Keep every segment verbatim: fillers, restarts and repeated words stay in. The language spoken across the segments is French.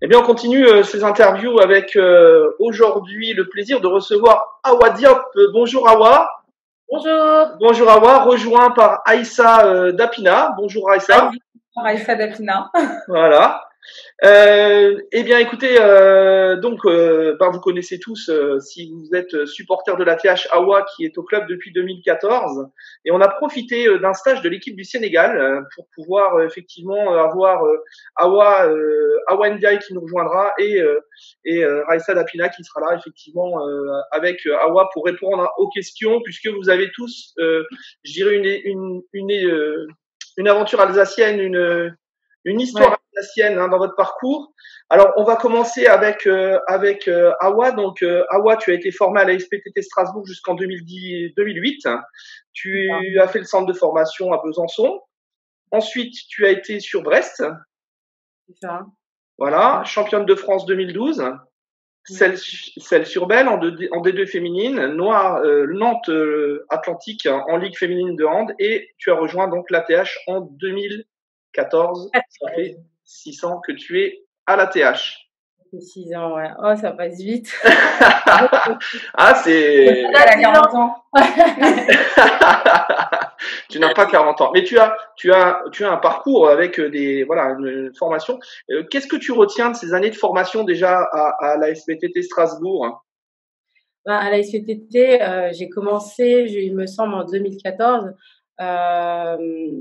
Eh bien, on continue euh, ces interviews avec euh, aujourd'hui le plaisir de recevoir Awa Diop. Euh, bonjour Awa. Bonjour. Bonjour Awa, rejoint par Aïssa euh, Dapina. Bonjour Aïssa. Bonjour Aïssa Dapina. Voilà. Euh, eh bien, écoutez, euh, donc, euh, ben, vous connaissez tous, euh, si vous êtes supporter de l'A T H Awa, qui est au club depuis deux mille quatorze, et on a profité euh, d'un stage de l'équipe du Sénégal euh, pour pouvoir euh, effectivement euh, avoir euh, Awa, euh, Awa Ndiaye qui nous rejoindra et euh, et euh, Raissa Dapina qui sera là effectivement euh, avec euh, Awa pour répondre aux questions, puisque vous avez tous, euh, je dirais une une une, une, une aventure alsacienne, une une histoire Ouais. alsacienne hein, dans votre parcours. Alors, on va commencer avec euh, avec euh, Awa. Donc, euh, Awa, tu as été formé à la S P T T Strasbourg jusqu'en deux mille dix, deux mille huit. Tu as fait le centre de formation à Besançon. Ensuite, tu as été sur Brest. C'est ça. Voilà, championne de France deux mille douze. Celle, celle sur Belle en, en D deux féminine, Noir, euh, Nantes euh, Atlantique en Ligue féminine de hand, et tu as rejoint donc l'A T H en deux mille quatorze. Ça fait six ans que tu es à l'A T H. six ans, ouais. Oh, ça passe vite. Ah, c'est. Elle a quarante ans. Tu n'as pas quarante ans, mais tu as, tu as, tu as un parcours avec des, voilà, une formation. Qu'est-ce que tu retiens de ces années de formation déjà à, à la S P T T Strasbourg? Ben, à la S P T T, euh, j'ai commencé, je, il me semble, en deux mille quatorze. Euh,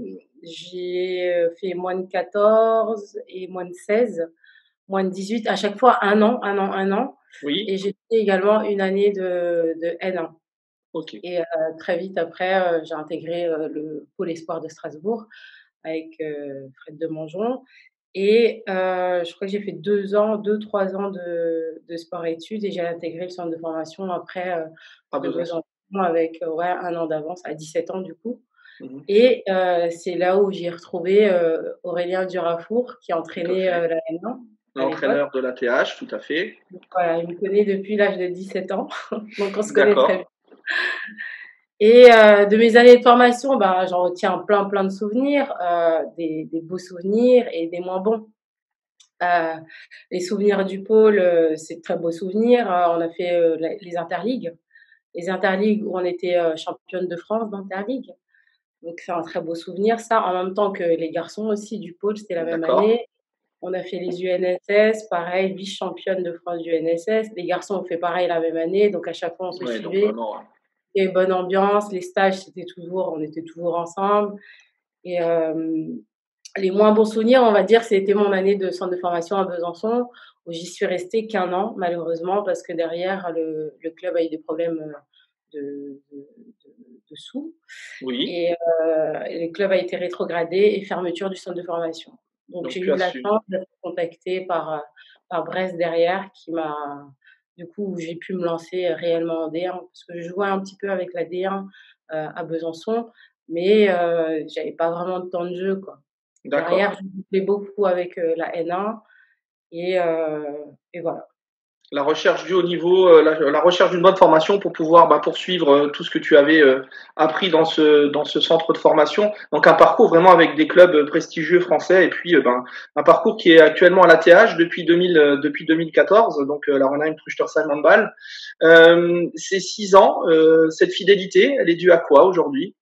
j'ai fait moins de quatorze et moins de seize, moins de dix-huit, à chaque fois un an, un an, un an. Oui. Et j'ai fait également une année de, de N un. Ok. Et euh, très vite après, euh, j'ai intégré euh, le pôle espoir de Strasbourg avec euh, Fred de Mongeon. Et euh, je crois que j'ai fait deux ans, deux, trois ans de, de sport-études et j'ai intégré le centre de formation après euh, Ah, de Besançon. Besançon avec euh, ouais, un an d'avance, à dix-sept ans du coup. Mmh. Et euh, c'est là où j'ai retrouvé euh, Aurélien Durafour qui entraînait euh, la N un. L'entraîneur de l'A T H, tout à fait. Donc, voilà, il me connaît depuis l'âge de dix-sept ans, donc on se connaît très bien. Et euh, de mes années de formation, bah, j'en retiens plein, plein de souvenirs, euh, des, des beaux souvenirs et des moins bons. Euh, les souvenirs du pôle, euh, c'est de très beaux souvenirs. Euh, on a fait euh, les interligues, les interligues où on était euh, championne de France d'interligue. Donc c'est un très beau souvenir, ça. En même temps que les garçons aussi du pôle, c'était la même année. On a fait les U N S S, pareil, vice-championne de France du U N S S. Les garçons ont fait pareil la même année, donc à chaque fois on se Ouais, suivait. donc vraiment, ouais. Il y avait bonne ambiance, les stages c'était toujours, on était toujours ensemble. Et euh, les moins bons souvenirs, on va dire, c'était mon année de centre de formation à Besançon, où j'y suis restée qu'un an, malheureusement, parce que derrière, le, le club a eu des problèmes de, de, de, de sous. Oui. Et euh, le club a été rétrogradé et fermeture du centre de formation. Donc, Donc j'ai eu de la su. chance d'être contactée par, par Brest derrière, qui m'a, du coup, où j'ai pu me lancer réellement en D un, parce que je jouais un petit peu avec la D un euh, à Besançon, mais euh, j'avais pas vraiment de temps de jeu, quoi. Derrière, je jouais beaucoup avec euh, la N un et, euh, et voilà. La recherche du haut niveau, euh, la, la, recherche d'une bonne formation pour pouvoir bah, poursuivre euh, tout ce que tu avais euh, appris dans ce, dans ce centre de formation. Donc un parcours vraiment avec des clubs prestigieux français et puis euh, ben, un parcours qui est actuellement à l'A T H depuis, deux mille, euh, depuis deux mille quatorze, donc euh, la Renheim Truchtersheim Handball. Euh, ces six ans, euh, cette fidélité, elle est due à quoi aujourd'hui?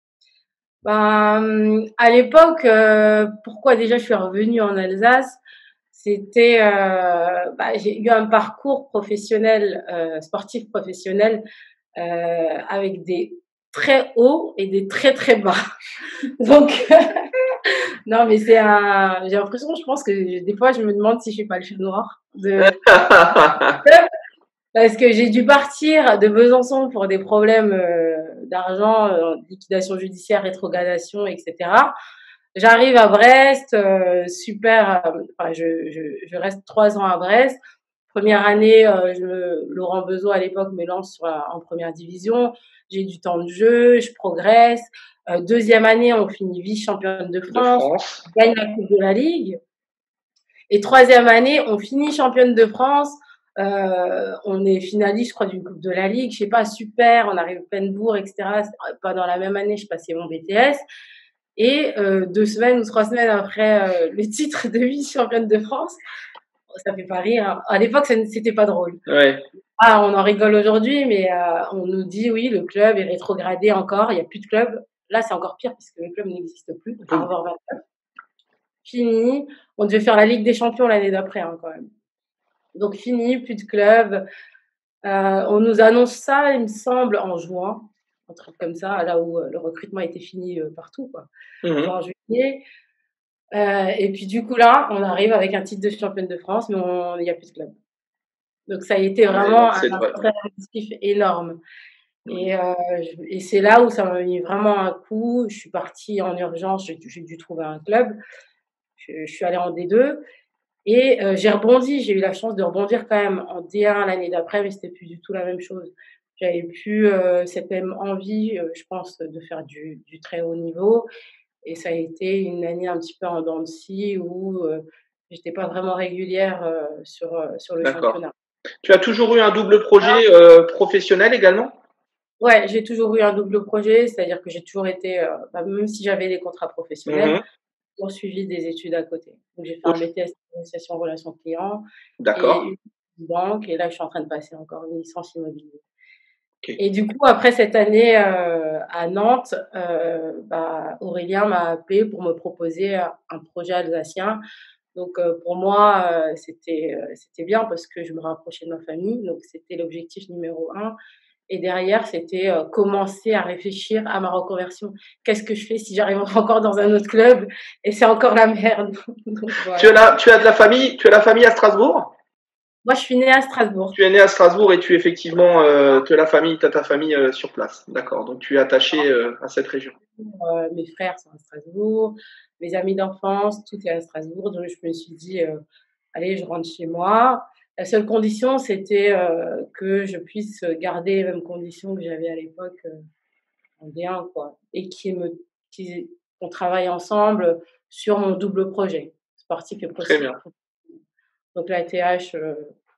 Ben, à l'époque, euh, pourquoi déjà je suis revenue en Alsace, c'était, euh, bah, j'ai eu un parcours professionnel, euh, sportif professionnel, euh, avec des très hauts et des très très bas. Donc, non, mais c'est un, j'ai l'impression, je pense que des fois, je me demande si je suis pas le chat noir de, parce que j'ai dû partir de Besançon pour des problèmes euh, d'argent, euh, liquidation judiciaire, rétrogradation, et cetera. J'arrive à Brest, euh, super. Euh, enfin, je, je, je reste trois ans à Brest. Première année, euh, je me, Laurent Bezeau à l'époque me lance sur la, en première division. J'ai du temps de jeu, je progresse. Euh, deuxième année, on finit vice-championne de France, de France, on gagne la Coupe de la Ligue. Et troisième année, on finit championne de France. Euh, on est finaliste, je crois, d'une Coupe de la Ligue. Je sais pas, super. On arrive à Penbourg, et cetera. Pas dans la même année, je passais mon B T S. Et euh, deux semaines ou trois semaines après euh, le titre de vice-championne de France, Ça fait pas rire, hein. À l'époque, ça c'était pas drôle. Ouais. Ah, on en rigole aujourd'hui, mais heu, on nous dit: «Oui, le club est rétrogradé encore, il y a plus de club». Là, c'est encore pire puisque le club n'existe plus, Boum. Harvard vingt-neuf. Fini. On devait faire la Ligue des champions l'année d'après, hein, quand même. Donc fini, plus de club. Heu, on nous annonce ça, il me semble, en juin, un truc comme ça, là où, heu, le recrutement était fini, heu, partout, quoi. Mmh mh. Juin, juillet. Heu et puis du coup là, on arrive avec un titre de championne de France, mais on il y a plus de club. Donc ça a été Et vraiment donc un c'est ouais. instant positif énorme Mmh. et heu, je et c'est là où ça m'a mis vraiment un coup. Je suis partie en urgence, j'ai dû j'ai dû trouver un club. Je je suis allée en D deux et heu, j'ai rebondi. J'ai eu la chance de rebondir quand même en D un l'année d'après, mais c'était plus du tout la même chose. J'avais plus, heu, cette même envie, heu, je pense, de faire du du très haut niveau et ça a été une année un petit peu en dents de scie où, heu, j'étais pas vraiment régulière, heu, sur, heu, sur le D'accord. championnat. Tu as toujours eu un double projet, heu, professionnel également? Ouais, j'ai toujours eu un double projet, c'est-à-dire que j'ai toujours été, heu, bah, même si j'avais des contrats Mmh professionnels, mh. toujours suivi des études à côté. Donc j'ai fait un Auj B T S négociation relations clients et D'accord. une banque et là, je suis en train de passer encore une licence immobilier. OK. Et du coup, après cette année, heu, à Nantes, heu, bah, Aurélien m'a appelé pour me proposer un un projet alsacien. Donc heu, pour moi, heu, c'était, heu, c'était bien parce que je me rapprochais de ma famille, donc c'était l'objectif numéro un. Et derrière, c'était, heu, commencer à réfléchir à ma reconversion. Qu'est-ce que je fais si j'arrive encore dans un autre club et c'est encore la merde? Donc Tu as voilà. la tu as de la famille tu as la famille à Strasbourg? Moi, je suis née à Strasbourg. Tu es née à Strasbourg et tu effectivement, heu, tu as la famille tu as ta famille, heu, sur place. D'accord, donc tu es attachée, heu, à cette région. Heu, mes frères sont à Strasbourg, mes amis d'enfance, tout est à Strasbourg, donc je me suis dit, heu: «Allez, je rentre chez moi». La seule condition, c'était, heu, que je puisse garder les mêmes conditions que j'avais à l'époque, heu, en D un, quoi et qui me qui qu'on travaille ensemble sur mon double projet, sportif et Très proci bien, donc la T H, heu,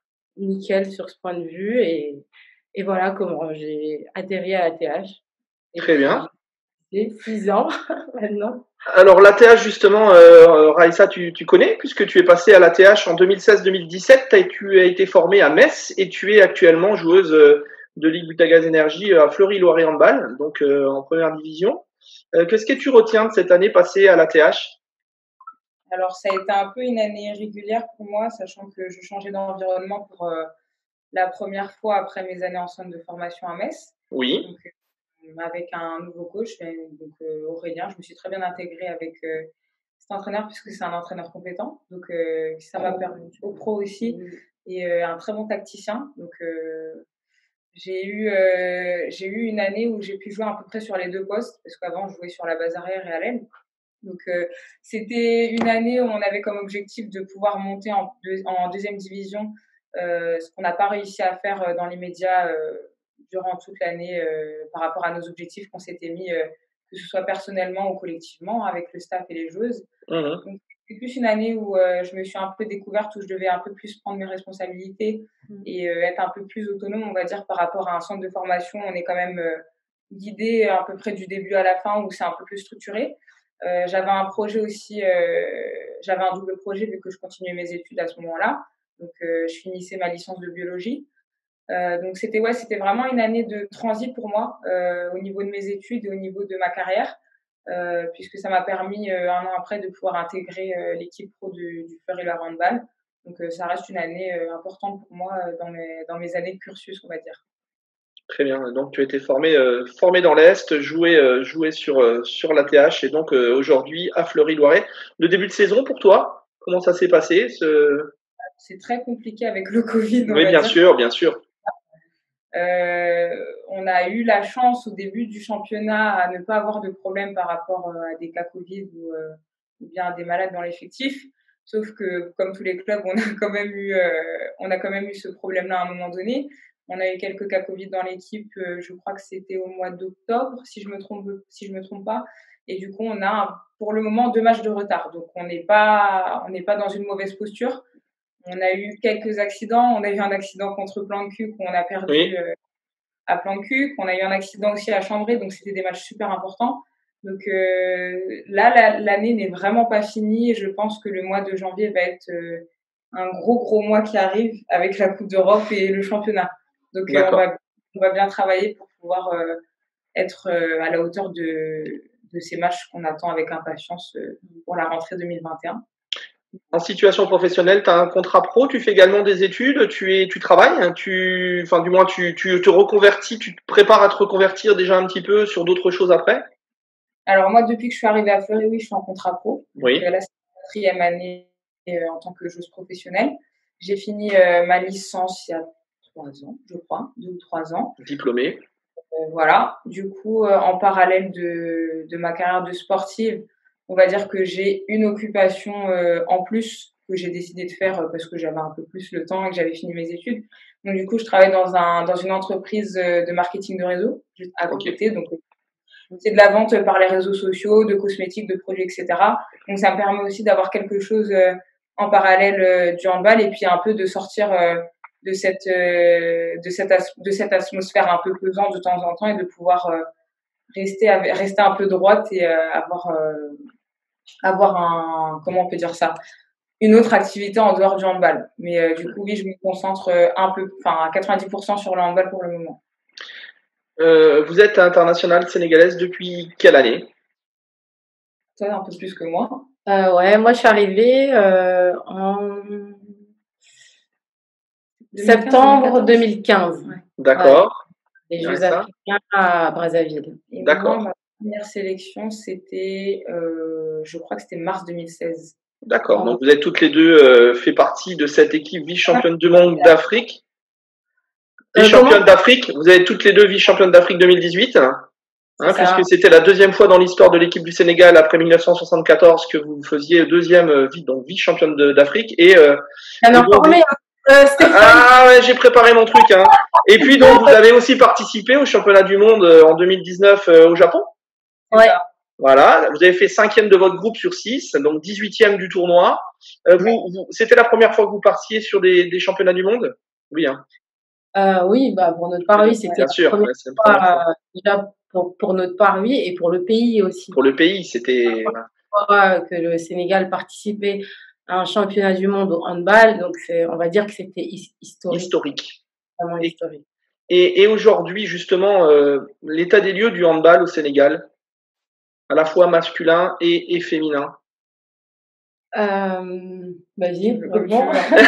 nickel sur ce point de vue et et voilà comment j'ai atterri à la T H et très puis bien. j'ai six ans maintenant. Alors l'A T H justement, heu, Raïssa, tu tu connais puisque tu es passée à l'A T H en deux mille seize deux mille dix-sept, tu as tu as été formée à Metz et tu es actuellement joueuse, heu, de Ligue Butagaz Énergie, à Fleury-Loiret Handball, donc heu, en première division. Heu, qu'est-ce que tu retiens de cette année passée à l'A T H? Alors, ça a été un peu une année régulière pour moi, sachant que je changeais d'environnement pour euh, la première fois après mes années en centre de formation à Metz. Oui, Donc, euh, avec un nouveau coach, euh, donc euh, Aurélien, je me suis très bien intégrée avec euh, cet entraîneur puisque c'est un entraîneur compétent. Donc, euh, ça m'a permis au pro aussi et euh, un très bon tacticien. Donc, euh, j'ai eu, euh, j'ai eu une année où j'ai pu jouer à peu près sur les deux postes parce qu'avant, je jouais sur la base arrière et à l'aile. Donc, euh, c'était une année où on avait comme objectif de pouvoir monter en, deux, en deuxième division, euh, ce qu'on n'a pas réussi à faire euh, dans les médias euh, durant toute l'année euh, par rapport à nos objectifs qu'on s'était mis, euh, que ce soit personnellement ou collectivement, avec le staff et les joueuses. mmh. Donc, c'est plus une année où euh, je me suis un peu découverte, où je devais un peu plus prendre mes responsabilités et euh, être un peu plus autonome, on va dire, par rapport à un centre de formation. On est quand même euh, guidé à peu près du début à la fin, où c'est un peu plus structuré. Euh, j'avais un projet aussi, euh, j'avais un double projet vu que je continuais mes études à ce moment-là. Donc, euh, je finissais ma licence de biologie. Euh, donc, c'était ouais, c'était vraiment une année de transit pour moi euh, au niveau de mes études et au niveau de ma carrière, euh, puisque ça m'a permis euh, un an après de pouvoir intégrer euh, l'équipe pro du, du Fleury-Loiret Handball. Donc, euh, ça reste une année euh, importante pour moi euh, dans mes dans mes années de cursus, on va dire. Très bien, donc tu as été formée, heu, formée dans l'Est, jouée, heu, jouée sur, heu, sur l'A T H et donc heu, aujourd'hui à Fleury-Loiret. Le début de saison pour toi, comment ça s'est passé ce C'est très compliqué avec le Covid, on Oui, va bien dire. sûr, bien sûr. Euh, on a eu la chance au début du championnat à ne pas avoir de problème par rapport euh, à des cas Covid ou, euh, ou bien à des malades dans l'effectif. Sauf que, comme tous les clubs, on a quand même eu, euh, on a quand même eu ce problème-là à un moment donné. On a eu quelques cas Covid dans l'équipe. Euh, je crois que c'était au mois d'octobre, si je me trompe, si je me trompe pas. Et du coup, on a pour le moment deux matchs de retard. Donc, on n'est pas, on n'est pas dans une mauvaise posture. On a eu quelques accidents. On a eu un accident contre Plancuc où on a perdu Oui, euh, à Plancuc. On a eu un accident aussi à Chambray, donc c'était des matchs super importants. Donc euh, là, la, l'année n'est vraiment pas finie et je pense que le mois de janvier va être euh, un gros, gros mois qui arrive avec la Coupe d'Europe et le championnat. Donc, euh, on, va, on va bien travailler pour pouvoir euh, être euh, à la hauteur de, de ces matchs qu'on attend avec impatience euh, pour la rentrée deux mille vingt et un. En situation professionnelle, tu as un contrat pro, tu fais également des études, tu es, tu travailles, tu, enfin du moins tu, tu te reconvertis, tu te prépares à te reconvertir déjà un petit peu sur d'autres choses après? Alors moi, depuis que je suis arrivée à Fleury, oui, je suis en contrat pro. Oui. Donc, là, c'est la quatrième année euh, en tant que joueuse professionnelle. J'ai fini euh, ma licence il y a trois ans, je crois, deux ou trois ans. Diplômée. Euh, voilà. Du coup, euh, en parallèle de, de ma carrière de sportive, on va dire que j'ai une occupation euh, en plus que j'ai décidé de faire parce que j'avais un peu plus le temps et que j'avais fini mes études. Donc du coup, je travaille dans un dans une entreprise de marketing de réseau juste à côté. Okay. Donc c'est de la vente par les réseaux sociaux, de cosmétiques, de produits, et cetera. Donc ça me permet aussi d'avoir quelque chose euh, en parallèle euh, du handball et puis un peu de sortir euh, de cette euh, de cette as- de cette atmosphère un peu pesante de temps en temps et de pouvoir euh, rester avec, rester un peu droite et euh, avoir euh, avoir un comment on peut dire ça une autre activité en dehors du handball. Mais euh, du coup oui, je me concentre euh, un peu enfin à quatre-vingt-dix pour cent sur le handball pour le moment. Euh, vous êtes internationale sénégalaise depuis quelle année? Toi, un peu plus que moi. Euh, ouais, moi je suis arrivée euh, en septembre deux mille quinze. Ouais. D'accord. Ouais. Les Jeux africains à Brazzaville. Et D'accord. Moi, ma première sélection, c'était, euh, je crois que c'était mars deux mille seize. D'accord. Donc vous avez toutes les deux euh, fait partie de cette équipe vice-championne du monde d'Afrique. Vice-championne euh, d'Afrique. Vous avez toutes les deux vice-championne d'Afrique deux mille dix-huit. Hein, puisque c'était la deuxième fois dans l'histoire de l'équipe du Sénégal après mille neuf cent soixante-quatorze que vous faisiez deuxième euh, donc vice-championne d'Afrique et euh, et donc, formé, euh, ah ouais, j'ai préparé mon truc hein. Et puis donc vous avez aussi participé au championnat du monde euh, en deux mille dix-neuf euh, au Japon. Ouais. Voilà, vous avez fait cinquième de votre groupe sur six, donc dix-huitième du tournoi. Euh, vous, vous c'était la première fois que vous partiez sur des, des championnats du monde? Oui hein. Euh, oui, bah pour notre part oui, c'était la sûr, première ouais, la fois, première fois. Euh, déjà pour, pour notre part oui et pour le pays aussi. Pour le pays, c'était que le Sénégal participait à un championnat du monde au handball, donc c'est, on va dire que c'était historique. Historique. Vraiment et, historique. Et, et aujourd'hui justement, euh, l'état des lieux du handball au Sénégal, à la fois masculin et, et féminin. Euh, vas-y, bon.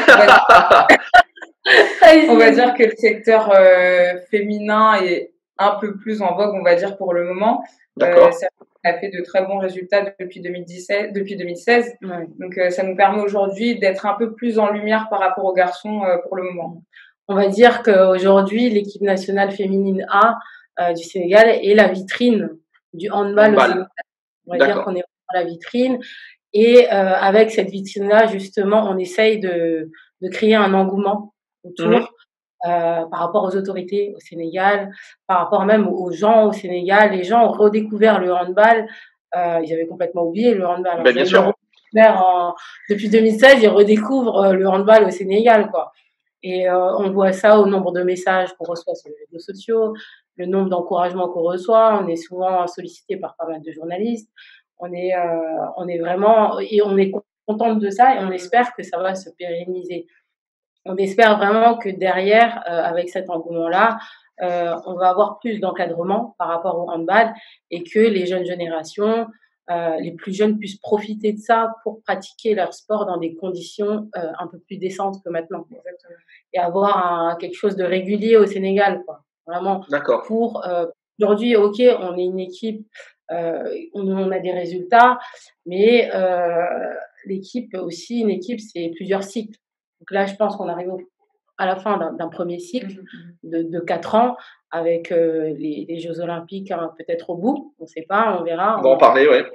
On va dire que le secteur euh, féminin est un peu plus en vogue, on va dire, pour le moment. D'accord. Euh, ça a fait de très bons résultats depuis deux mille dix-sept, depuis deux mille seize. Ouais. Donc, euh, ça nous permet aujourd'hui d'être un peu plus en lumière par rapport aux garçons euh, pour le moment. On va dire qu'aujourd'hui, l'équipe nationale féminine A euh, du Sénégal est la vitrine du handball, handball. Au Sénégal. On va dire qu'on est dans la vitrine. Et euh, avec cette vitrine-là, justement, on essaye de, de créer un engouement autour mmh. euh, par rapport aux autorités au Sénégal, par rapport même aux gens au Sénégal. Les gens ont redécouvert le handball. Euh, ils avaient complètement oublié le handball. Ben, bien sûr. En, depuis deux mille seize, ils redécouvrent le handball au Sénégal, quoi. Et euh, on voit ça au nombre de messages qu'on reçoit sur les réseaux sociaux, le nombre d'encouragements qu'on reçoit. On est souvent sollicité par pas mal de journalistes. On est, euh, on est vraiment, et on est contente de ça et on espère que ça va se pérenniser. On espère vraiment que derrière, euh, avec cet engouement-là, euh, on va avoir plus d'encadrement par rapport au handball et que les jeunes générations, euh, les plus jeunes puissent profiter de ça pour pratiquer leur sport dans des conditions euh, un peu plus décentes que maintenant. Exactement. Et avoir un, quelque chose de régulier au Sénégal, quoi. Vraiment. D'accord. Pour euh, aujourd'hui, ok, on est une équipe. Euh, on, on a des résultats, mais euh, l'équipe aussi, une équipe, c'est plusieurs cycles. Donc là, je pense qu'on arrive au, à la fin d'un, d'un premier cycle de, de quatre ans avec euh, les, les Jeux Olympiques, hein, peut-être au bout, on ne sait pas, on verra. On va en parler, oui.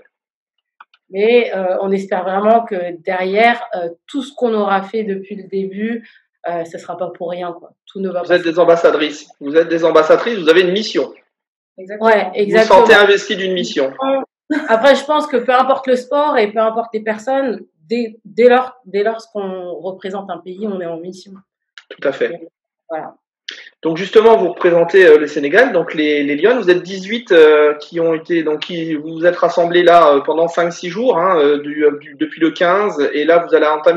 Mais euh, on espère vraiment que derrière, euh, tout ce qu'on aura fait depuis le début, euh, ce ne sera pas pour rien, quoi. Tout ne va vous êtes des ambassadrices. Vous êtes des ambassadrices, vous avez une mission. Exactement. Ouais, exactement. Vous vous sentez investi d'une mission. Après, je pense que peu importe le sport et peu importe les personnes, dès, dès lors, dès lors qu'on représente un pays, on est en mission. Tout à fait. Donc, voilà. Donc justement, vous représentez euh, le Sénégal, donc les, les Lions. Vous êtes dix-huit euh, qui ont été, donc qui vous vous êtes rassemblés là euh, pendant cinq six jours, hein, euh, du, du, depuis le quinze, et là vous allez entamer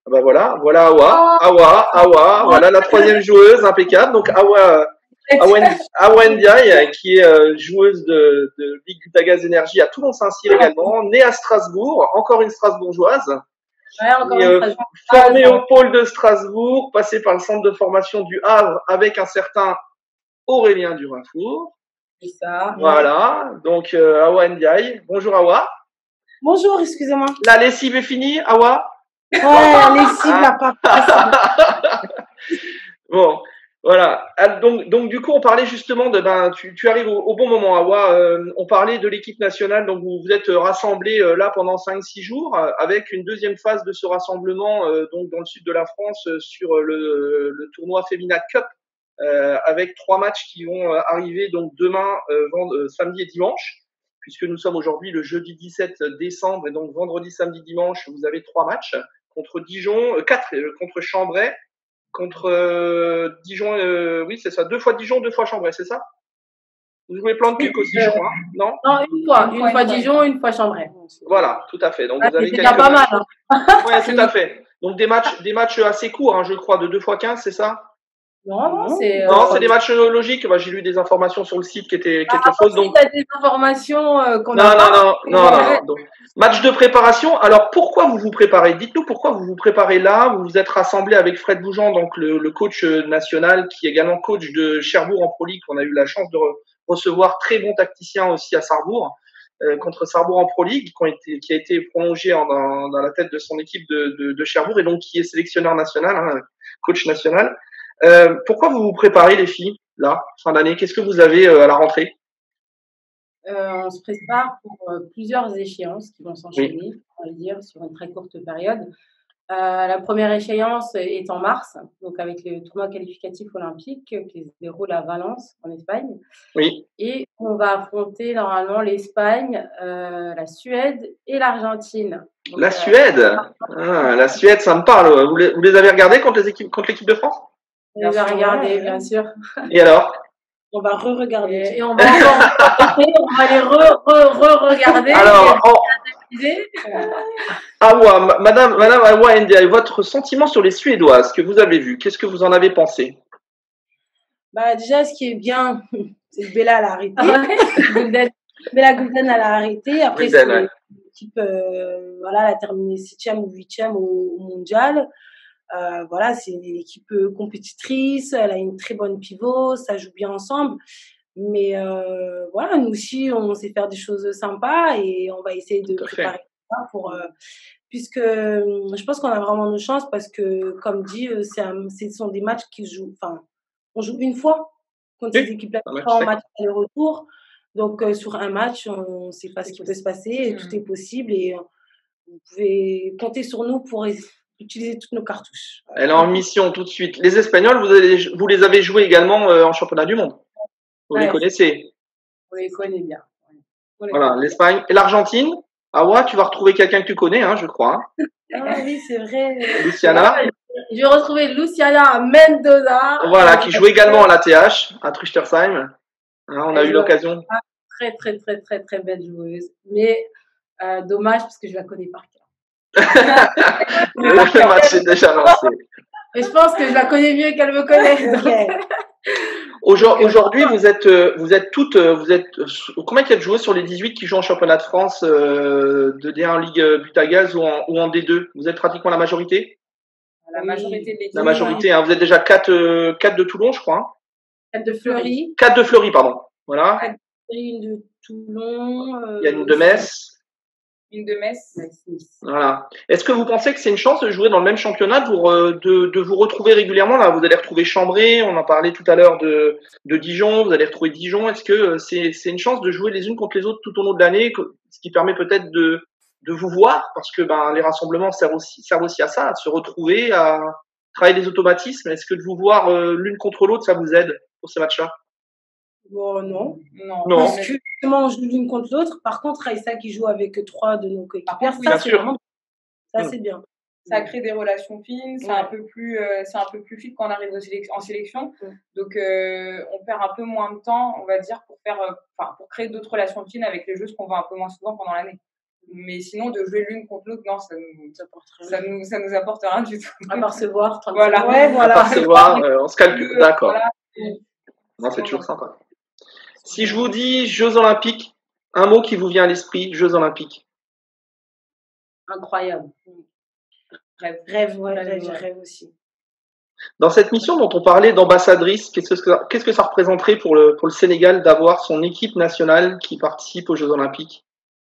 Ben voilà, voilà Awa, Awa, Awa, voilà la troisième joueuse, impeccable. Donc Awa, Awa, Awa Ndiaye, qui est euh, joueuse de, de Ligue Butagaz Énergie à Toulon-Saint-Cyr également, née à Strasbourg, encore une Strasbourgeoise. Ouais, encore Et, une euh, phrase. formée Ah, au pôle de Strasbourg, passée par le centre de formation du Havre avec un certain Aurélien Durinfour. C'est ça. Voilà, donc euh, Awa Ndiaye. Bonjour Awa. Bonjour, excusez-moi. La lessive est finie, Awa? Ouais, la lessive, la paperasse. Bon, voilà. Donc, donc du coup, on parlait justement de, ben, tu, tu arrives au, au bon moment, Awa. Euh, on parlait de l'équipe nationale, donc vous vous êtes rassemblés euh, là pendant cinq six jours, euh, avec une deuxième phase de ce rassemblement, euh, donc dans le sud de la France, euh, sur le, le tournoi Femina Cup, euh, avec trois matchs qui vont euh, arriver donc demain, euh, vend, euh, samedi et dimanche, puisque nous sommes aujourd'hui le jeudi dix-sept décembre, et donc vendredi, samedi, dimanche, vous avez trois matchs contre Dijon, euh, quatre euh, contre Chambray, contre euh, Dijon, euh, oui c'est ça, deux fois Dijon, deux fois Chambray, c'est ça? Vous jouez Plantecuc aussi, je crois, non? Non, une fois, une fois Dijon, une fois Chambray. Voilà, tout à fait. Donc Ah, vous avez c'est quelques déjà pas mal. matchs. Hein. Ouais, tout à fait. Donc des matchs, des matchs assez courts, hein, je crois, de deux fois quinze, c'est ça? Non, non, c'est. Non, euh, c'est des matchs logiques. Bah, j'ai lu des informations sur le site qui étaient, qui Ah, étaient fausses. si Donc t'as des informations euh, qu'on non, n'a non, pas. non, non, non, non. Donc, match de préparation. Alors, pourquoi vous vous préparez? Dites-nous pourquoi vous vous préparez là. Vous vous êtes rassemblés avec Fred Bougeant, donc le, le coach national, qui est également coach de Cherbourg en Pro League. On a eu la chance de re- recevoir très bons tacticiens aussi à Sarrebourg, euh, contre Sarrebourg en Pro League, qui, ont été, qui a été prolongé en, dans, dans la tête de son équipe de, de, de Cherbourg, et donc qui est sélectionneur national, hein, coach national. Euh, pourquoi vous vous préparez, les filles, là, fin d'année? Qu'est-ce que vous avez euh, à la rentrée? Euh, on se prépare pour euh, plusieurs échéances qui vont s'enchaîner, on va dire, sur une très courte période. Euh, la première échéance est en mars, donc avec le tournoi qualificatif olympique qui se déroule à Valence, en Espagne. Oui. Et on va affronter normalement l'Espagne, euh, la Suède et l'Argentine. Donc, La euh, Suède, ah, la Suède, ça me parle. Vous les, vous les avez regardés contre les équipes, contre l'équipe de France? on les a regardés, bien sûr. Et alors? On va re-regarder. Et, et on va encore on va les re-re-re-regarder. Alors, en... analyser. Awa, Madame, Madame Awa Ndiaye, votre sentiment sur les Suédoises que vous avez vues, qu'est-ce que vous en avez pensé? Bah, déjà, ce qui est bien, c'est que Bella, elle a arrêté. Golden. Bella Golden, elle a arrêté. Après, Golden, c'est ouais. l'équipe, euh, voilà, elle a terminé septième ou huitième au, au mondial. Euh, voilà, c'est une équipe euh, compétitrice. Elle a une très bonne pivot. Ça joue bien ensemble. Mais euh, voilà, nous aussi, on sait faire des choses sympas et on va essayer de Tout à préparer fait. ça pour. Euh, puisque euh, je pense qu'on a vraiment nos chances parce que, comme dit, euh, c'est un- ce sont des matchs qui se jouent. Enfin, on joue une fois contre Oui, ces équipes-là, un match pas en sec. match aller-retour. Donc, euh, sur un match, on ne sait pas ce qui peut se passer et Mm. tout est possible. Et euh, vous pouvez compter sur nous pour es- utiliser toutes nos cartouches. Elle est en mission tout de suite. Les Espagnols, vous, avez, vous les avez joués également euh, en championnat du monde. Vous les Ouais, connaissez. on les connaît bien. On les Voilà, connaît. l'Espagne et l'Argentine. Awa, tu vas retrouver quelqu'un que tu connais, hein, je crois. hein. Ah oui, c'est vrai. Luciana, Je vais retrouver Luciana Mendoza. voilà, qui joue également à l'A T H, à Trichtersheim. Hein, on a Elle eu joue l'occasion. Très, très, très, très, très belle joueuse. Mais euh, dommage parce que je la connais par cœur. Le match est déjà lancé. Et je pense que je la connais mieux qu'elle me connaît. donc. Ok. Aujourd- Aujourd'hui, vous êtes, euh, vous êtes toutes, euh, vous êtes, euh, combien il y a de joueuses sur les dix-huit qui jouent en championnat de France euh, de D un Ligue euh, Butagaz ou en, ou en D deux? Vous êtes pratiquement la majorité? La majorité de l'équipe. La majorité, hein, vous êtes déjà quatre, euh, quatre de Toulon, je crois. Hein. Elle de Fleury. quatre de Fleury, pardon. Voilà. Une de Toulon. euh, Il y a une de Metz. Une de Metz. Voilà. Est-ce que vous pensez que c'est une chance de jouer dans le même championnat, de vous, re- de, de vous retrouver régulièrement là? Vous allez retrouver Chambray, on en parlait tout à l'heure de, de Dijon, vous allez retrouver Dijon. Est-ce que euh, c'est, c'est une chance de jouer les unes contre les autres tout au long de l'année, que- ce qui permet peut-être de, de vous voir, parce que ben, les rassemblements servent aussi, servent aussi à ça, à se retrouver, à travailler les automatismes. Est-ce que de vous voir euh, l'une contre l'autre, ça vous aide pour ces matchs-là? Bon, non. Non. Non. Parce que justement, on joue l'une contre l'autre. Par contre, Raïssa qui joue avec trois de nos coéquipiers, oui, ça, bien c'est sûr. vraiment. Ça, Mm. c'est bien. Ça crée des relations fines, c'est Ouais. un peu plus, euh, c'est un peu plus fluide quand on arrive au sélec- en sélection. Mm. Donc, euh, on perd un peu moins de temps, on va dire, pour faire, euh, enfin, pour créer d'autres relations fines avec les joueuses qu'on voit un peu moins souvent pendant l'année. Mais sinon, de jouer l'une contre l'autre, non, ça nous, ça nous, ça nous apporte rien du tout. À part se voir, voilà. Ouais, voilà. À part se voir, euh, on se calcule. D'accord. Voilà. Non, c'est toujours sympa. Si je vous dis Jeux Olympiques, un mot qui vous vient à l'esprit, Jeux Olympiques. Incroyable. Rêve, rêve, ouais, rêve, ouais. rêve aussi. Dans cette mission dont on parlait d'ambassadrice, qu'est-ce que ça, qu'est-ce que ça représenterait pour le, pour le Sénégal d'avoir son équipe nationale qui participe aux Jeux Olympiques?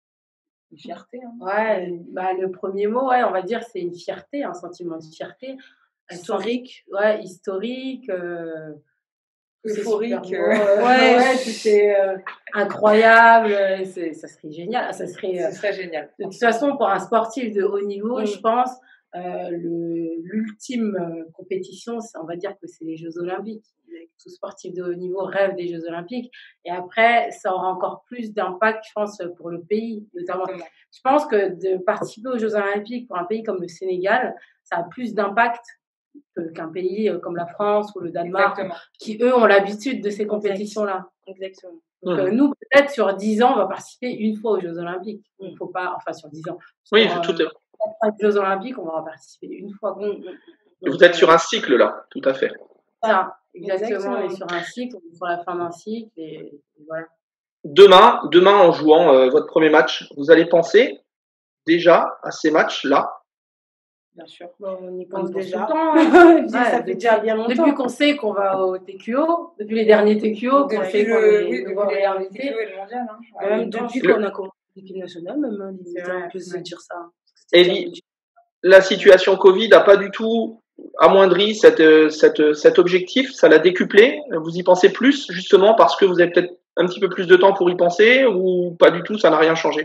Une fierté. Hein. Ouais, bah, le premier mot, ouais, on va dire, c'est une fierté, un sentiment de fierté. Historique. Ouais, historique. Euh, euphorique. Euh, ouais, ouais, c'est euh, incroyable. C'est, ça serait génial. Ça serait, euh, Ce serait génial. De toute façon, pour un sportif de haut niveau, mmh. je pense, euh, le, l'ultime euh, compétition, on va dire que c'est les Jeux Olympiques. Tout sportif de haut niveau rêve des Jeux Olympiques. Et après, ça aura encore plus d'impact, je pense, pour le pays. Notamment. Je pense que de participer aux Jeux Olympiques pour un pays comme le Sénégal, ça a plus d'impact qu'un pays comme la France ou le Danemark, Exactement. Qui, eux, ont l'habitude de ces compétitions-là. Exactement. Donc, mmh. euh, nous, peut-être, sur dix ans, on va participer une fois aux Jeux Olympiques. Il ne faut pas... Enfin, sur dix ans. Sur, oui, tout est... euh, Jeux Olympiques, on va participer une fois. Mmh. Donc, vous êtes sur un cycle, là, tout à fait. Ça, exactement. exactement. On est sur un cycle, on est sur la fin d'un cycle, et, et voilà. Demain, demain, en jouant euh, votre premier match, vous allez penser déjà à ces matchs-là? Bien sûr. Bon, on y pense on déjà. Temps, hein. ouais, ça fait déjà bien longtemps. Depuis qu'on sait qu'on va au T Q O, depuis les derniers T Q O, qu'on sait qu'on est oui, nouveau réinvité. Et le mondial, hein. Ouais, même depuis le... qu'on a commencé l'équipe nationale, même, hein, on peut se dire ça. Elie, la situation Covid n'a pas du tout amoindri cette, cette, cet objectif, ça l'a décuplé. Vous y pensez plus, justement, parce que vous avez peut-être un petit peu plus de temps pour y penser, ou pas du tout, ça n'a rien changé?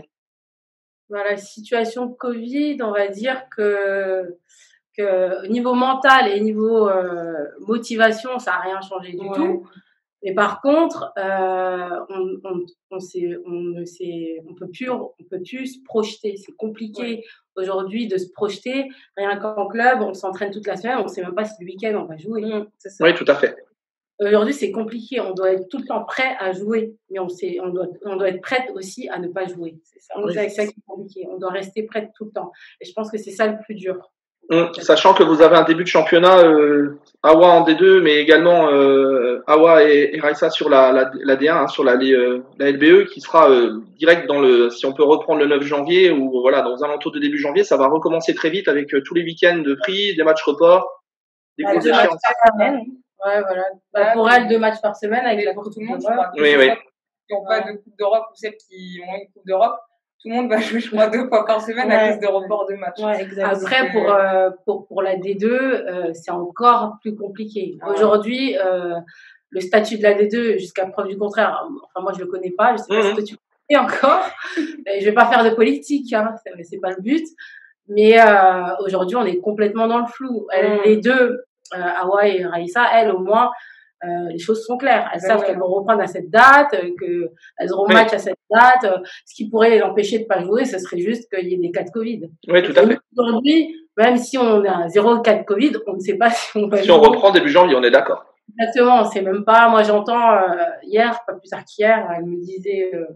Voilà, la situation Covid, on va dire que, que au niveau mental et niveau euh, motivation, ça n'a rien changé du ouais. tout. Mais par contre, euh, on, on, on, sait, on ne sait, on peut plus, on peut plus se projeter. C'est compliqué ouais. aujourd'hui de se projeter. Rien qu'en club, on s'entraîne toute la semaine, on ne sait même pas si le week-end on va jouer. Mmh. C'est ça. Oui, tout à fait. Aujourd'hui, c'est compliqué. On doit être tout le temps prêt à jouer, mais on, sait, on, doit, on doit être prête aussi à ne pas jouer. C'est ça. Oui. C'est ça qui est compliqué. On doit rester prête tout le temps. Et je pense que c'est ça le plus dur. Mmh, sachant que vous avez un début de championnat, euh, Awa en D deux, mais également euh, Awa et, et Raissa sur la, la, la D un, hein, sur la, les, euh, la L B E, qui sera euh, direct dans le, si on peut reprendre le neuf janvier, ou voilà, dans un alentour de début janvier, ça va recommencer très vite avec euh, tous les week-ends de prix, des matchs reports, des grosses bah, échéances. Ouais, voilà. Bah, pour elle, deux matchs par semaine avec la pour Coupe tout le monde. d'Europe. Oui, oui. Qui n'ont pas de Coupe d'Europe ou celles qui ont une Coupe d'Europe, tout le monde va jouer, je crois, deux fois par semaine ouais. à cause de report de matchs. Ouais, Après, pour, euh, pour, pour la D deux, euh, c'est encore plus compliqué. Ah. Aujourd'hui, euh, le statut de la D deux, jusqu'à preuve du contraire, enfin, moi, je le connais pas, je sais pas mmh. ce que tu connais encore. Et je vais pas faire de politique, hein, c'est, c'est pas le but. Mais euh, aujourd'hui, on est complètement dans le flou. Elles, mmh. Les deux, euh, Awa et Raissa, elles, au moins, Euh, les choses sont claires. Elles ouais, savent ouais. qu'elles vont reprendre à cette date, euh, qu'elles auront ouais. match à cette date. Euh, ce qui pourrait les empêcher de pas jouer, ce serait juste qu'il y ait des cas de Covid. Oui, tout à fait. Aujourd'hui, même si on a zéro cas de Covid, on ne sait pas si on va Si jouer. on reprend début janvier, on est d'accord. Exactement, on sait même pas. Moi, j'entends euh, hier, pas plus tard qu'hier, elle me disait, euh,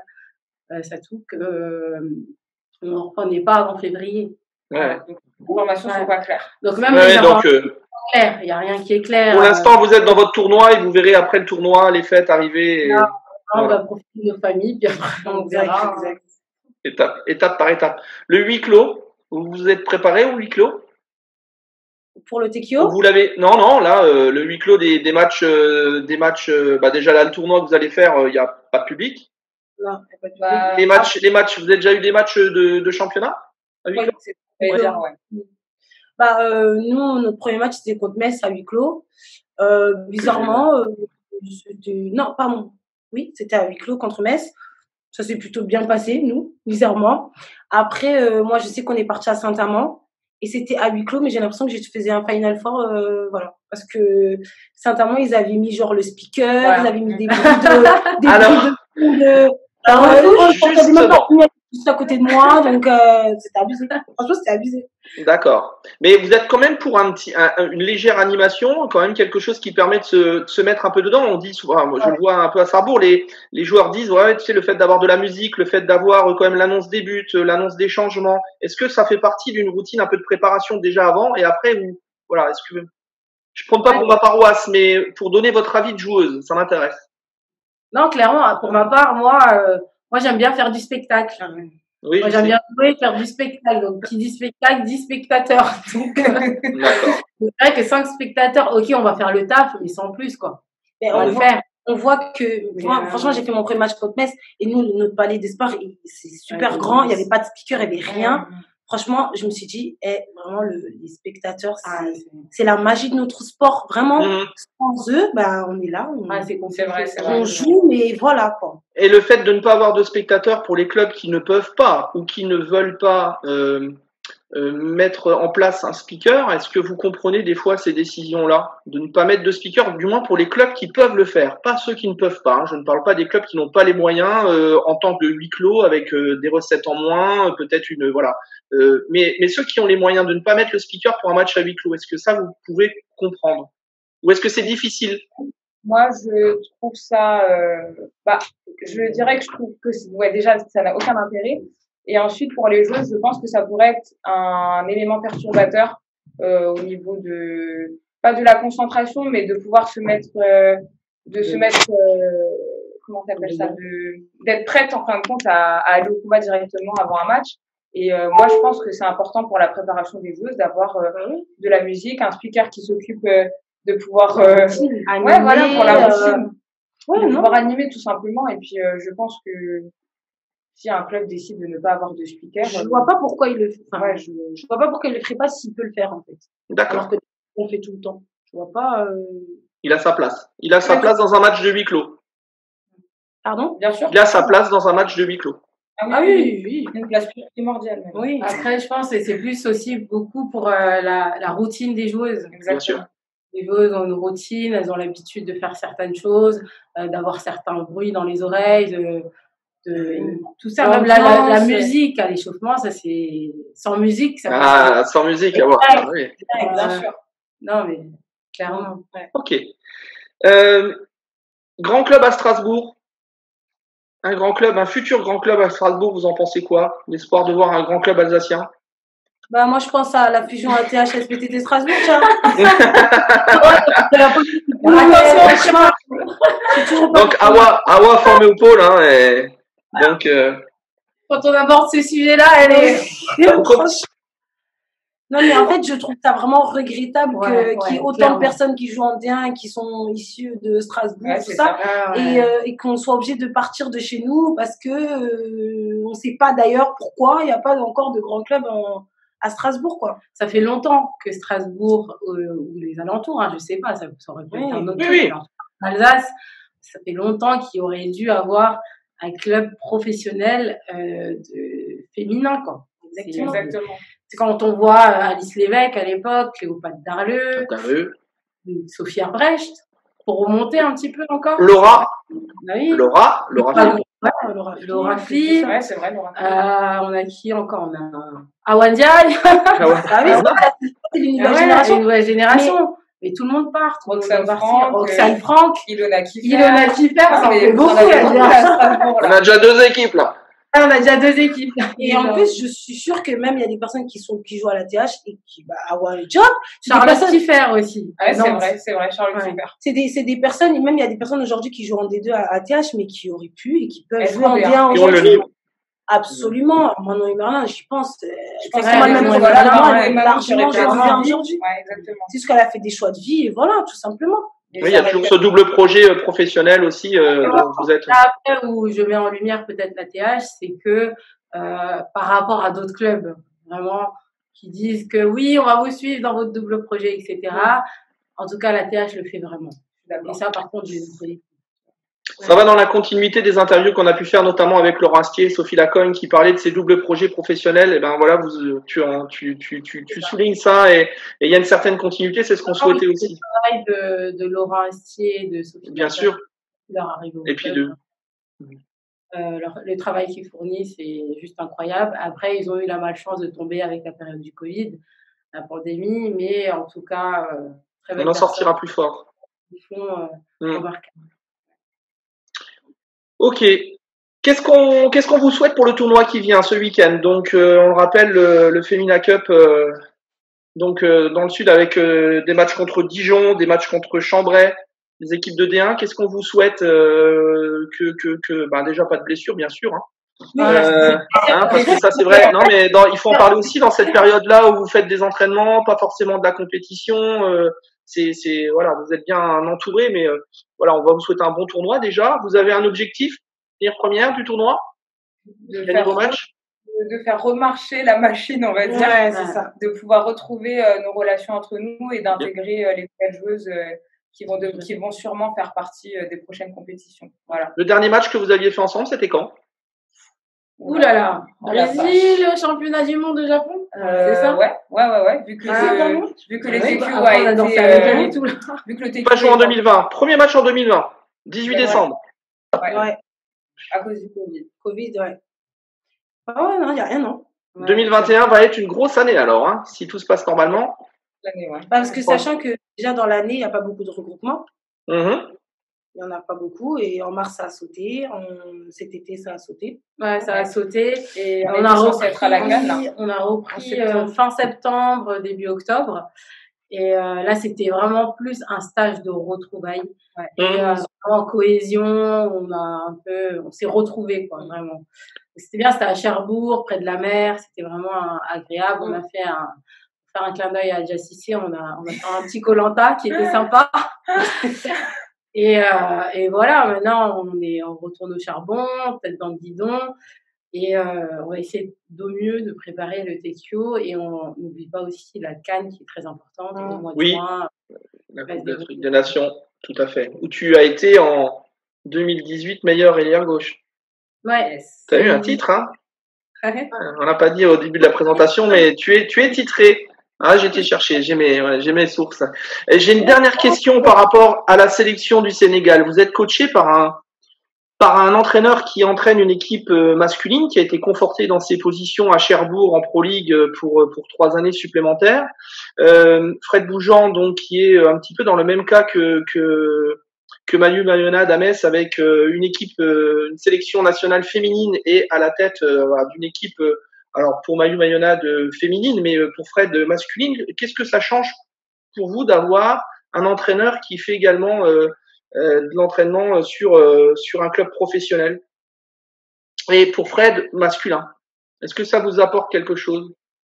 euh, ça tout, que euh, on ne reprenait pas avant février. Ouais. Donc, les informations ne ouais. sont pas claires. Donc, même ouais, les donc, euh... clair, il n'y a rien qui est clair. Pour l'instant, vous êtes dans votre tournoi et vous verrez après le tournoi les fêtes arriver. Et... Là, on voilà. va profiter de nos familles, puis après on verra. Exact. Étape, étape par étape. Le huis clos, vous vous êtes préparé au huis clos? Pour le T Q O? Vous l'avez? Non, non, là, euh, le huis clos des, des matchs, euh, des matchs. Euh, bah déjà là, le tournoi que vous allez faire, il euh, n'y a pas de public. Non, il n'y a pas de public. Bah, les matchs, les matchs, vous avez déjà eu des matchs de, de championnat à huis clos? Ouais, c'est ouais. Dire, ouais. Bah, euh, nous, notre premier match, c'était contre Metz à huis clos. Euh, bizarrement, euh, c'était... non, pardon. Oui, c'était à huis clos contre Metz. Ça s'est plutôt bien passé, nous, bizarrement. Après, euh, moi, je sais qu'on est parti à Saint-Amand et c'était à huis clos, mais j'ai l'impression que je faisais un Final Four, euh, voilà. Parce que Saint-Amand, ils avaient mis genre le speaker, voilà. Ils avaient mis des bruits de... des Alors, bruits de... de... Alors, euh, justement. juste à côté de moi, donc euh, c'était abusé. Franchement, c'était abusé. D'accord. Mais vous êtes quand même pour un petit, un, une légère animation, quand même quelque chose qui permet de se, de se mettre un peu dedans. On dit souvent, moi, je le vois un peu à Strasbourg, les, les joueurs disent, ouais, tu sais, le fait d'avoir de la musique, le fait d'avoir quand même l'annonce des buts, l'annonce des changements. Est-ce que ça fait partie d'une routine un peu de préparation déjà avant et après, vous, voilà, est-ce que je prends pas pour ma paroisse, mais pour donner votre avis de joueuse, ça m'intéresse. Non, clairement, pour ma part, moi, euh, moi j'aime bien faire du spectacle. Oui, moi j'aime bien jouer, faire du spectacle. Donc, qui dit spectacle, dit spectateur. Donc, d'accord. C'est vrai que cinq spectateurs, ok, on va faire le taf, mais sans plus, quoi. Mais on va on, le voit, faire. on voit que, moi, euh... franchement, j'ai fait mon premier match contre Metz et nous, notre palais des sports, c'est super ouais, grand. Il n'y avait pas de speaker, il n'y avait rien. Ouais. Franchement, je me suis dit, eh, vraiment, le, les spectateurs, c'est ah, la magie de notre sport. Vraiment, mmh. sans eux, ben, on est là. On, ah, c'est vrai, c'est on vrai. joue, mais voilà, quoi. Et le fait de ne pas avoir de spectateurs pour les clubs qui ne peuvent pas ou qui ne veulent pas euh, euh, mettre en place un speaker, est-ce que vous comprenez des fois ces décisions-là de ne pas mettre de speaker, du moins pour les clubs qui peuvent le faire, pas ceux qui ne peuvent pas. Hein. Je ne parle pas des clubs qui n'ont pas les moyens euh, en tant que huis clos avec euh, des recettes en moins, peut-être une voilà. Euh, mais, mais ceux qui ont les moyens de ne pas mettre le speaker pour un match à huis clos, est-ce que ça vous pouvez comprendre ou est-ce que c'est difficile? Moi, je trouve ça, euh, bah, je dirais que je trouve que ouais, déjà ça n'a aucun intérêt. Et ensuite, pour les joueuses, je pense que ça pourrait être un élément perturbateur euh, au niveau de, pas de la concentration, mais de pouvoir se mettre, euh, de se mettre, euh, comment t'appelles ça, de, d'être prête en fin de compte à, à aller au combat directement avant un match. Et euh, moi, je pense que c'est important pour la préparation des joueuses d'avoir euh, de la musique, un speaker qui s'occupe euh, de pouvoir, euh, animer, ouais, voilà, pour la routine, euh, ouais, de pouvoir animer tout simplement. Et puis, euh, je pense que si un club décide de ne pas avoir de speaker, je euh, vois pas pourquoi il le fait. Enfin, ouais, je, je vois pas pourquoi il le ferait pas s'il peut le faire en fait. D'accord. Alors que on fait tout le temps. Je vois pas. Euh... Il a sa place. Il a sa place dans un match de huis clos. Pardon? Bien sûr. Il a sa place dans un match de huis clos. Ah oui, ah oui, oui, oui. Une place primordiale. Même. Oui. Après, je pense que c'est plus aussi beaucoup pour euh, la, la routine des joueuses. Exactement. Bien sûr. Les joueuses ont une routine, elles ont l'habitude de faire certaines choses, euh, d'avoir certains bruits dans les oreilles, de, de mmh. tout ça. Même la, la, la musique à l'échauffement, ça c'est sans musique. Ça ah, sans musique, à voir. Ah, oui. euh, bien sûr. Non, mais clairement. Ouais. Ok. Euh, grand club à Strasbourg. Un grand club, un futur grand club à Strasbourg, vous en pensez quoi? L'espoir de voir un grand club alsacien? Bah, moi, je pense à la fusion A T H S P T T Strasbourg, tiens. Donc, Awa, Awa formé au pôle, hein, et donc, euh... quand on aborde ce sujet-là, elle est, non, mais en fait, je trouve ça vraiment regrettable ouais, que, ouais, qu'il y ait autant clairement. de personnes qui jouent en D un et qui sont issues de Strasbourg, ouais, tout ça, ça. Ouais. et, euh, et qu'on soit obligé de partir de chez nous parce que euh, on ne sait pas d'ailleurs pourquoi il n'y a pas encore de grand club en, à Strasbourg, quoi. Ça fait longtemps que Strasbourg euh, ou les alentours, hein, je sais pas, ça, ça aurait pu être un autre oui, truc. Alors, Alsace, ça fait longtemps qu'il aurait dû avoir un club professionnel euh, de féminin, quoi. Exactement. Exactement. C'est quand on voit Alice Lévesque à l'époque, Cléopâtre Darleux, Darleux, Sophie Arbrecht, pour remonter un petit peu encore. Laura, ah oui. Laura, Laura, Laura, ouais, Laura, Laura Fli. Ouais, c'est vrai, Laura. Euh, on a qui encore? On a Awan Diaye. Ah ouais. Ah oui, c'est une nouvelle ouais, génération. Une nouvelle génération. Mais, mais tout le monde part. Tout Roxane le monde Franck, Roxane Franck. Ilona Kiffer. Ilona Kiffer, ça mais fait beaucoup. On a déjà deux équipes, là. Ah, on a déjà deux équipes. Et en plus, je suis sûre que même il y a des personnes qui sont qui jouent à la T H et qui bah avoir le job. Charles personnes... Kiffer aussi. Ouais, c'est vrai, c'est vrai, Charles ouais. Kiffer. C'est des c'est des personnes, même il y a des personnes aujourd'hui qui jouent en D deux à, à T H mais qui auraient pu et qui peuvent Elles jouer en D un aujourd'hui. Absolument, Manon et Merlin, j'y pense. Je pense que moi-même, elle voilà, est largement jouée en D un aujourd'hui. Ouais, exactement. C'est juste qu'elle a fait des choix de vie et voilà, tout simplement. Oui, il y a toujours ce double projet euh, professionnel aussi euh, dont vous êtes. Après, où je mets en lumière peut-être la T H, c'est que euh, par rapport à d'autres clubs, vraiment, qui disent que oui, on va vous suivre dans votre double projet, et cetera. Mmh. En tout cas, la T H le fait vraiment. Et ça, par contre, je le Ça va dans la continuité des interviews qu'on a pu faire, notamment avec Laurent Astier, Sophie Lacogne, qui parlait de ces doubles projets professionnels. Et ben voilà, vous, tu, tu, tu, tu, tu soulignes ça et il y a une certaine continuité, c'est ce qu'on souhaitait aussi. Le travail de, de Laurent Astier et de Sophie Bien Lacogne, sûr. Leur et puis de. Euh, leur, le travail qu'ils fournissent, c'est juste incroyable. Après, ils ont eu la malchance de tomber avec la période du Covid, la pandémie, mais en tout cas, euh, très belle On en sortira plus fort. Ils font euh, mm. remarquable. Ok. Qu'est-ce qu'on qu'est-ce qu'on vous souhaite pour le tournoi qui vient ce week-end? Donc, euh, on le rappelle, le, le Femina Cup, euh, donc euh, dans le sud avec euh, des matchs contre Dijon, des matchs contre Chambray, des équipes de D un. Qu'est-ce qu'on vous souhaite euh, que que que bah déjà pas de blessures bien sûr. Hein. Euh, hein, parce que ça c'est vrai. Non mais dans, il faut en parler aussi dans cette période-là où vous faites des entraînements, pas forcément de la compétition. Euh, c'est c'est voilà, vous êtes bien entouré, mais euh, voilà, on va vous souhaiter un bon tournoi déjà. Vous avez un objectif? Première du tournoi, de faire, match. De, de faire remarcher la machine, on va dire, ouais, c'est ça. De pouvoir retrouver euh, nos relations entre nous et d'intégrer euh, les nouvelles joueuses euh, qui vont de, qui vont sûrement faire partie euh, des prochaines compétitions. Voilà. Le dernier match que vous aviez fait ensemble, c'était quand? Ouh là là, Brésil, championnat du monde au Japon, euh, c'est ça? Ouais, ouais, ouais, ouais. Vu que ah, le, vu que les ouais, T Q bah, a été, euh, et tout, là. Vu que le T Q pas joué en deux mille vingt, premier match en deux mille vingt, dix-huit décembre. Ouais. ouais. À cause du Covid. Covid, ouais. Ah ouais, non, il n'y a rien, non. Ouais, deux mille vingt et un va être une grosse année alors, hein, si tout se passe normalement. L'année, ouais. Parce que sachant que déjà dans l'année, il n'y a pas beaucoup de regroupements. Mm-hmm. Il n'y en a pas beaucoup. Et en mars, ça a sauté. En... Cet été, ça a sauté. Ouais, ça a sauté. Et on, on a repris, à la Cannes, on a repris euh, fin septembre, début octobre. Et euh, là, c'était vraiment plus un stage de retrouvailles. Ouais. Et euh, en cohésion, on a un peu, on s'est retrouvés, quoi, vraiment. C'était bien, c'était à Cherbourg, près de la mer. C'était vraiment un, agréable. On a fait un, pour faire un clin d'œil à Jassissé, on a, on a fait un petit Koh-Lanta qui était sympa. et, euh, et voilà, maintenant, on est, on retourne au charbon, peut-être dans le bidon. Et euh, on va essayer au mieux de préparer le T Q et on n'oublie pas aussi la Cannes qui est très importante au mois de oui, juin. La Coupe d'Afrique des Nations, tout à fait. Où tu as été en deux mille dix-huit meilleure ailière gauche. Ouais. Tu as eu un titre, hein? Ouais. On l'a pas dit au début de la présentation, mais tu es, tu es titré. Ah, j'ai été chercher, j'ai mes, ouais, j'ai mes sources. Et j'ai une dernière question par rapport à la sélection du Sénégal. Vous êtes coaché par un par un entraîneur qui entraîne une équipe masculine qui a été confortée dans ses positions à Cherbourg en Pro League pour pour trois années supplémentaires. Euh, Fred Bougeant, donc, qui est un petit peu dans le même cas que que que Manu Mayona d'Amès avec une équipe, une sélection nationale féminine et à la tête d'une équipe. Alors pour Manu Mayona de féminine, mais pour Fred masculine. Qu'est-ce que ça change pour vous d'avoir un entraîneur qui fait également euh, Euh, de l'entraînement sur euh, sur un club professionnel? Et pour Fred masculin, est-ce que ça vous apporte quelque chose?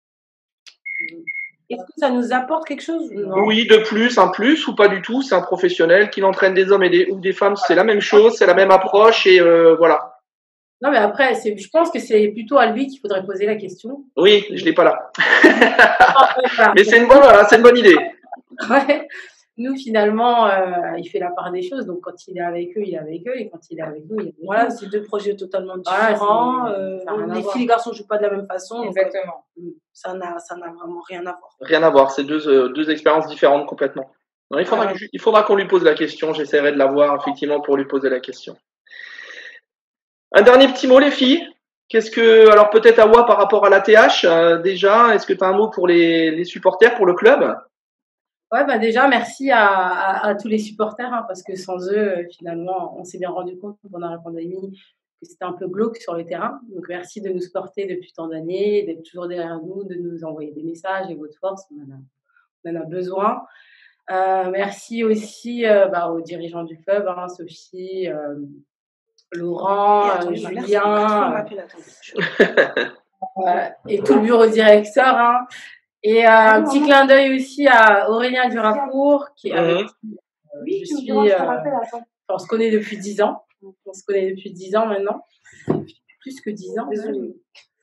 Est-ce que ça nous apporte quelque chose? Non. Oui, de plus, un plus ou pas du tout? C'est un professionnel qui entraîne des hommes et des ou des femmes, c'est la même chose, c'est la même approche et euh, voilà. Non, mais après, c'est, je pense que c'est plutôt à lui qu'il faudrait poser la question. Oui, je l'ai pas là. Mais c'est une bonne, voilà, c'est une bonne idée. Ouais. Nous, finalement, euh, il fait la part des choses. Donc, quand il est avec eux, il est avec eux. Et quand il est avec nous, il est avec nous. Voilà, c'est deux projets totalement différents. Voilà, euh, les filles et les garçons ne jouent pas de la même façon. Exactement. Donc, ça n'a, ça n'a vraiment rien à voir. Rien à voir. C'est deux, euh, deux expériences différentes complètement. Non, il faudra, ah. il faudra qu'on lui pose la question. J'essaierai de la voir, effectivement, pour lui poser la question. Un dernier petit mot, les filles. Qu'est-ce que, alors peut-être Awa par rapport à l'A T H, euh, déjà, est-ce que tu as un mot pour les, les supporters, pour le club? Ouais, bah déjà, merci à, à, à tous les supporters, hein, parce que sans eux, finalement, on s'est bien rendu compte pendant la pandémie que c'était un peu glauque sur le terrain. Donc, merci de nous supporter depuis tant d'années, d'être toujours derrière nous, de nous envoyer des messages et votre force, on en a, on en a besoin. Euh, merci aussi euh, bah, aux dirigeants du club, hein, Sophie, euh, Laurent, euh, Julien, euh, euh, et tout le bureau directeur, hein. Et euh, un petit clin d'œil aussi à Aurélien Durafour, qui est avec qui euh, oui, je suis. Euh, enfin, on se connaît depuis dix ans. On se connaît depuis dix ans maintenant. Plus que dix ans. Désolée.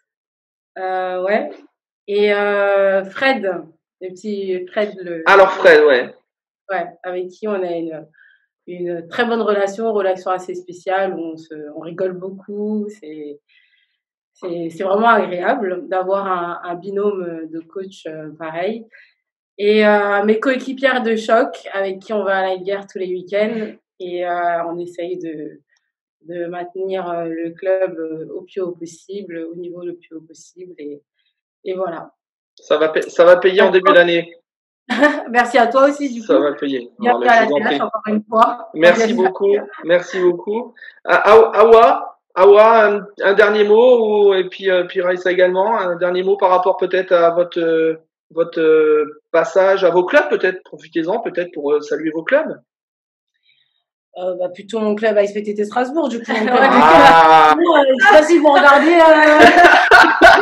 Euh, ouais. Et euh, Fred, le petit Fred. Le, Alors Fred, ouais. Ouais, avec qui on a une, une très bonne relation, relation assez spéciale, où on, se, on rigole beaucoup. C'est. C'est, c'est vraiment agréable d'avoir un, un binôme de coach euh, pareil. Et euh, mes coéquipières de choc avec qui on va à la guerre tous les week-ends et euh, on essaye de, de maintenir euh, le club euh, au plus haut possible, au niveau le plus haut possible. Et, et voilà. Ça va, ça va payer en début d'année. Merci à toi aussi, du ça coup. Ça va payer. Bienvenue à la T H encore une fois. Merci beaucoup. Merci beaucoup. Awa, Awa, un, un dernier mot, ou, et puis, euh, puis Raïssa également, un dernier mot par rapport peut-être à votre, euh, votre euh, passage à vos clubs, peut-être. Profitez-en peut-être pour euh, saluer vos clubs. Euh, bah, plutôt mon club A S P T T Strasbourg, du coup. Mon club ah de... euh, je sais pas si vous regardez. Euh...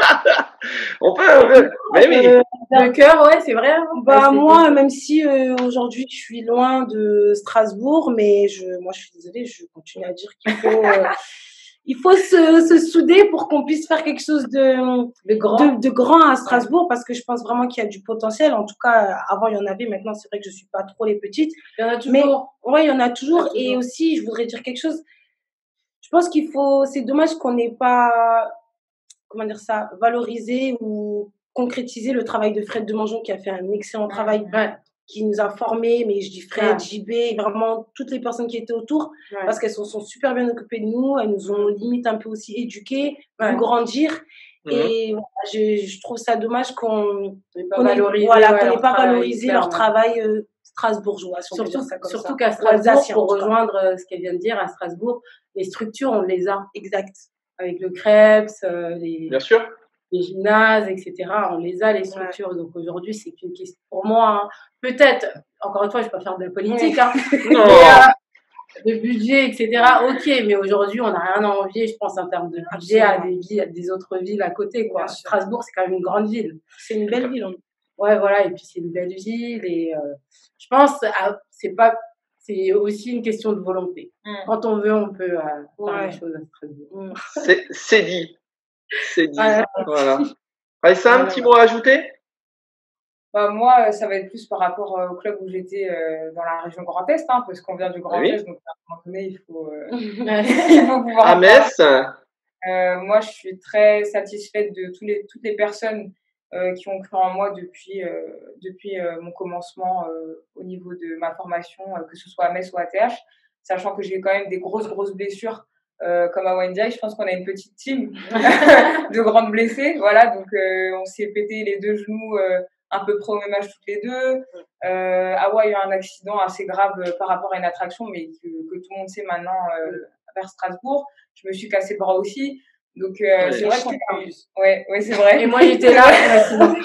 on peut, on peut. Mais oui. Euh, le cœur, ouais, c'est vrai. Hein. Bah, moi, même si euh, aujourd'hui je suis loin de Strasbourg, mais je, moi, je suis désolée, je continue à dire qu'il faut, euh, il faut se, se souder pour qu'on puisse faire quelque chose de, de, grand. De, de grand à Strasbourg, parce que je pense vraiment qu'il y a du potentiel. En tout cas, avant, il y en avait. Maintenant, c'est vrai que je suis pas trop les petites. Il y en a toujours. Mais, ouais, il y en a toujours. Il y en a toujours. Et aussi, je voudrais dire quelque chose. Je pense qu'il faut, c'est dommage qu'on n'ait pas, comment dire ça, valorisé ou concrétiser le travail de Fred Demangeon, qui a fait un excellent travail, ouais. qui nous a formés, mais je dis Fred, ouais. J B, vraiment toutes les personnes qui étaient autour, ouais. parce qu'elles sont, sont super bien occupées de nous, elles nous ont limite un peu aussi éduqués, ouais. pour grandir. Mmh. Et voilà, je, je trouve ça dommage qu'on n'ait pas valorisé, voilà, ouais, qu'on pas valorisé leur travail euh, strasbourgeois. Si surtout ça comme surtout ça. qu'à Strasbourg, pour rejoindre euh, ce qu'elle vient de dire, à Strasbourg, les structures, on les a. Exact. Avec le Krebs, euh, les, bien sûr. les gymnases, et cetera. On les a, les structures. Ouais. Donc aujourd'hui, c'est qu'une question pour moi. Hein, peut-être, encore une fois, je ne vais pas faire de la politique, hein, non. mais, euh, de budget, et cetera. Ok, mais aujourd'hui, on n'a rien à envier, je pense, en termes de budget à des, villes, à des autres villes à côté. Quoi. Strasbourg, c'est quand même une grande ville. C'est une belle ville. Hein. Ouais, voilà, et puis c'est une belle ville. Et euh, je pense que c'est pas. C'est aussi une question de volonté. Mmh. Quand on veut, on peut euh, faire ouais. des choses à Strasbourg. Mmh. C'est, c'est dit. C'est dit. Ouais. Voilà. Raïssa, un petit mot à ajouter? Bah, moi, ça va être plus par rapport euh, au club où j'étais euh, dans la région Grand Est, hein, parce qu'on vient du Grand oui. Est, donc à un moment donné, il faut, euh, il faut pouvoir. À Metz. Euh, moi, je suis très satisfaite de tous les, toutes les personnes Euh, qui ont cru en moi depuis, euh, depuis euh, mon commencement euh, au niveau de ma formation, euh, que ce soit à Metz ou à T H, sachant que j'ai quand même des grosses, grosses blessures euh, comme à Wendy. Je pense qu'on a une petite team de grandes blessées. Voilà, donc euh, on s'est pété les deux genoux euh, un peu près au même âge toutes les deux. Euh, Awa a eu un accident assez grave euh, par rapport à une attraction, mais que, que tout le monde sait maintenant euh, vers Strasbourg. Je me suis cassé le bras aussi. Donc, euh, ouais, c'est vrai qu'on a eu... Ouais, ouais, c'est vrai. Et moi, j'étais là. c'est vrai.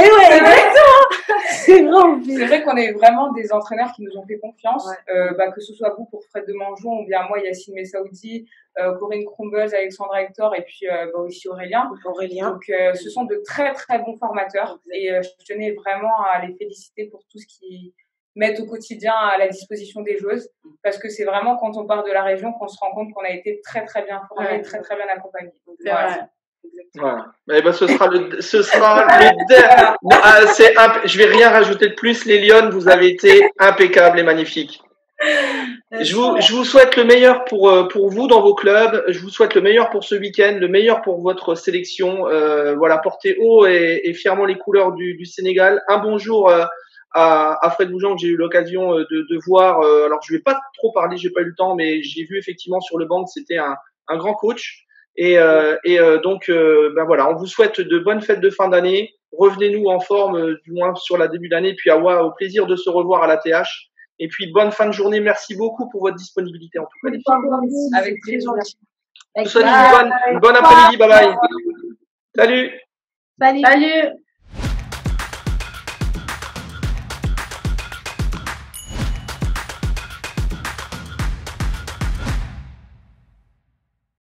C'est vrai. C'est vrai qu'on est vraiment des entraîneurs qui nous ont fait confiance. Ouais. Euh, bah, que ce soit vous pour Fred Demangeon, ou bien moi, Yacine Messaoudi, euh, Corinne Crumbles, Alexandra Hector, et puis euh, bah, aussi Aurélien. Aurélien. Donc, euh, ce sont de très, très bons formateurs. Et euh, je tenais vraiment à les féliciter pour tout ce qui mettent au quotidien à la disposition des joueuses, parce que c'est vraiment quand on part de la région qu'on se rend compte qu'on a été très très bien formé, ouais. très très bien accompagné. Voilà. Voilà. Et ben ce sera le, ce sera le dernier. Bon, euh, c'est imp... je vais rien rajouter de plus. Les Lyonnes, vous avez été impeccables et magnifiques. Je vous, je vous souhaite le meilleur pour pour vous dans vos clubs. Je vous souhaite le meilleur pour ce week-end, le meilleur pour votre sélection. Euh, voilà, portez haut et, et fièrement les couleurs du, du Sénégal. Un bonjour. Euh, À, à Fred Demangeon que j'ai eu l'occasion de, de voir. Euh, alors je vais pas trop parler, j'ai pas eu le temps, mais j'ai vu effectivement sur le banc que c'était un, un grand coach. Et, euh, et euh, donc euh, ben voilà, on vous souhaite de bonnes fêtes de fin d'année. Revenez-nous en forme, euh, du moins sur la début d'année. Puis Awa, au plaisir de se revoir à la T H. Et puis bonne fin de journée. Merci beaucoup pour votre disponibilité en tout cas. Les filles. Avec plaisir. Je vous souhaite une bonne, une bonne après-midi. Bye bye. Salut. Salut. Salut.